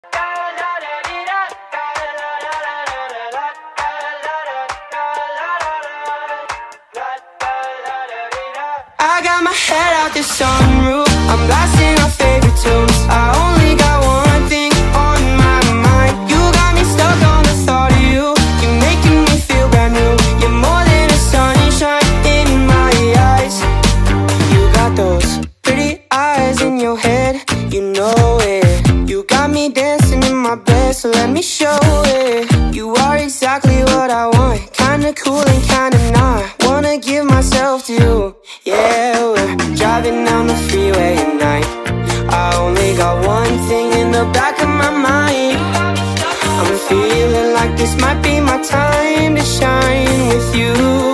I got my head out the sunroof, I'm blasting our favorite tunes. I only got one thing on my mind. You got me stuck on the thought of you. You're making me feel brand new. You're more than a sunshine in my eyes. You got those pretty eyes in your head, you know it. You got me dancing in my bed, so let me show it. You are exactly what I want, kinda cool and kinda not. Wanna give myself to you. Yeah, we're driving down the freeway at night. I only got one thing in the back of my mind. I'm feeling like this might be my time to shine with you.